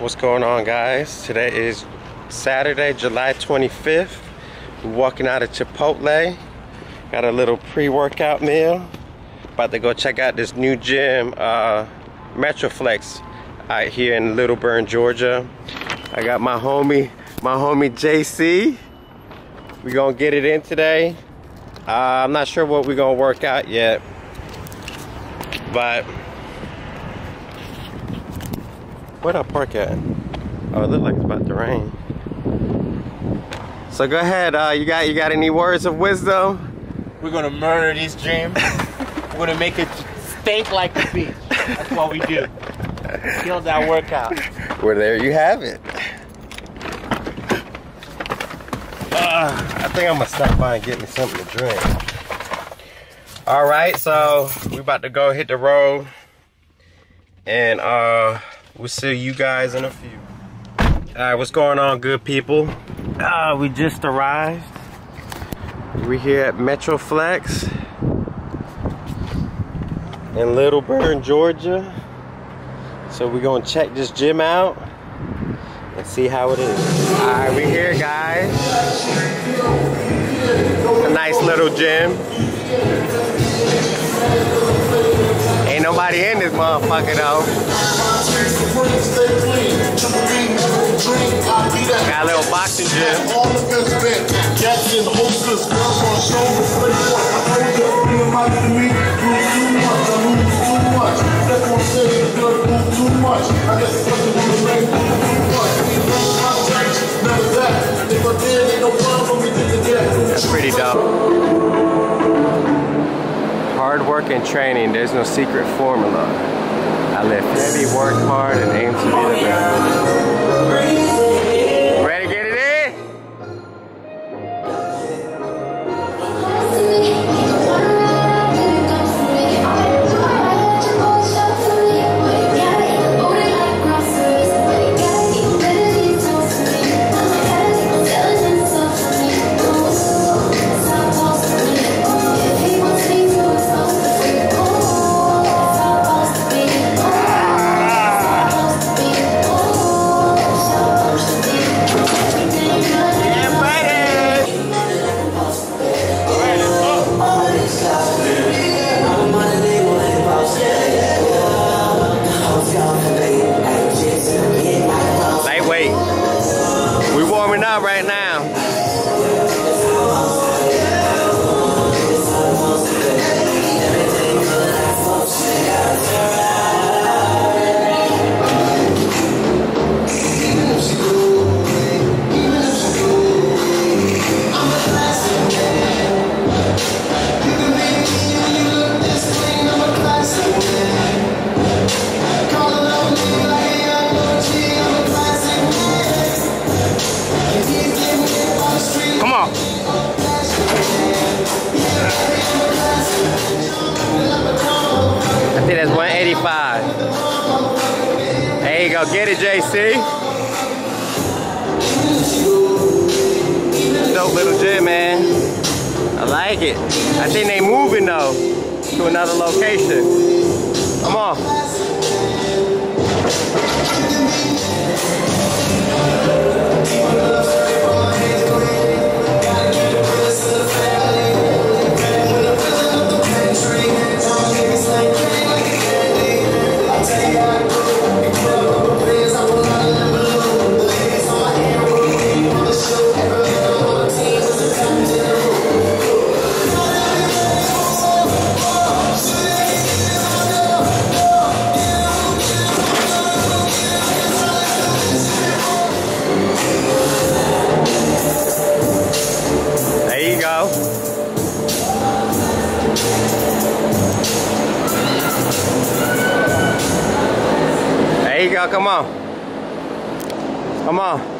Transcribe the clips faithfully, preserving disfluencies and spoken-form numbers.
What's going on, guys? Today is Saturday, July twenty-fifth. We're walking out of Chipotle. Got a little pre-workout meal. About to go check out this new gym, uh, Metroflex, out here in Little Bern, Georgia. I got my homie, my homie J C. We gonna get it in today. Uh, I'm not sure what we're gonna work out yet, but where'd I park at? Oh, it looks like it's about to rain. So go ahead. Uh, you got you got any words of wisdom? We're gonna murder this gym. We're gonna make it stink like the beach. That's what we do. Kill that workout. Well, there you have it. Uh, I think I'm gonna stop by and get me something to drink. All right, so we about to go hit the road, and uh, we'll see you guys in a few. All right, what's going on, good people? Uh, we just arrived. We're here at Metroflex in Little Bern, Georgia. So we're gonna check this gym out and see how it is. All right, we're here, guys. A nice little gym. Ain't nobody in this motherfucker though. Got a little boxing gym. That's pretty dope. Hard work and training, there's no secret formula. I lift heavy, work hard, and aim to be the best. Ready to get it in? Right now. I think that's one eighty-five. There you go, get it, J C. Dope little gym, man. I like it. I think they moving though to another location. Come on. There you go, come on. Come on.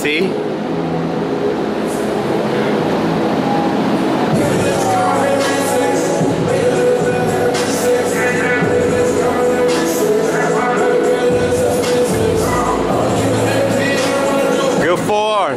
See? Good four.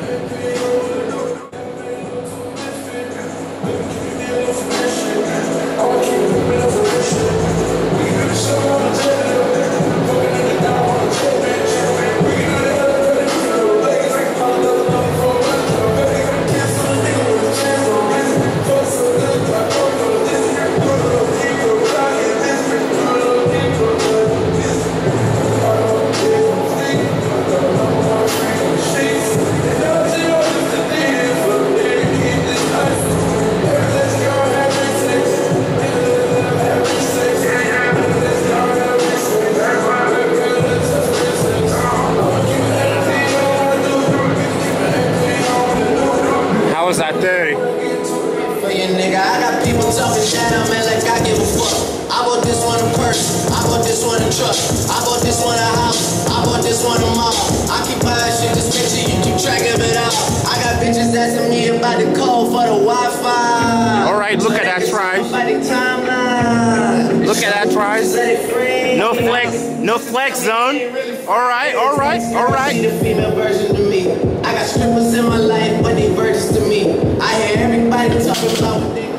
How was that thirty? For your nigga, I got people talking down, man, like I give a fuck. I bought this one a purse, I bought this one a truck, I bought this one a house, I bought this one a mall. I keep buying shit, just make sure you keep track of it all. I got bitches asking me about the code for the Wi-Fi. All right, look at that Trice. Look at that Trice. No flex, no flex zone. All right, all right, all right. The female version of me. I got strippers in my life, but they virgins to me. I hear everybody talking about what they.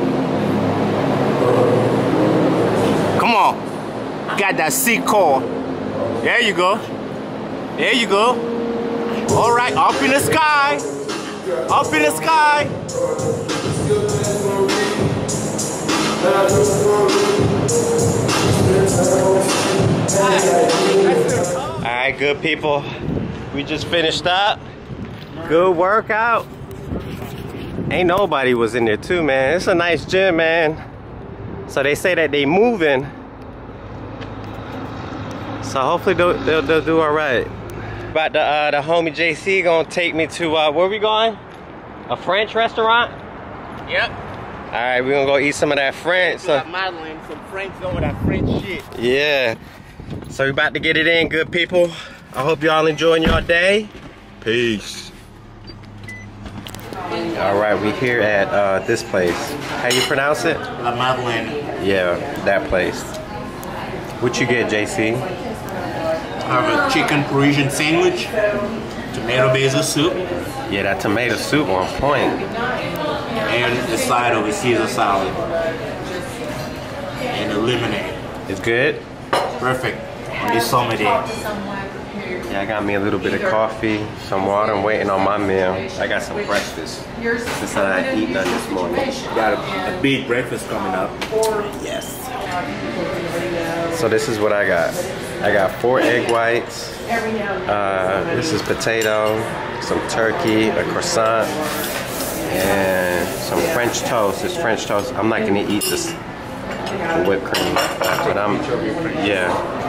Come on. Got that C core. There you go. There you go. All right, up in the sky. Up in the sky. All right, good people. We just finished up. Good workout. Ain't nobody was in there too, man. It's a nice gym, man. So they say that they moving. So hopefully they'll, they'll, they'll do all right. But the, uh, the homie J C gonna take me to, uh, where we going? A French restaurant? Yep. All right, we're gonna go eat some of that French. So, That modeling, some French over that French shit. yeah. So we about to get it in, good people. I hope y'all enjoying your day. Peace. All right, we here at uh, this place. How you pronounce it? La Madeleine. Yeah, that place. What you get, J C? I have a chicken Parisian sandwich, tomato basil soup, Yeah, that tomato soup on point. and a side of a Caesar salad. And a lemonade. It's good? Perfect on this summer day. Yeah, I got me a little bit of coffee, some water. I'm waiting on my meal. I got some breakfast. Since I had eaten none this morning. Got a, a big breakfast coming up. Yes. So this is what I got. I got four egg whites. Uh, this is potato, some turkey, a croissant, and some French toast. This French toast. I'm not gonna eat this whipped cream, but I'm yeah.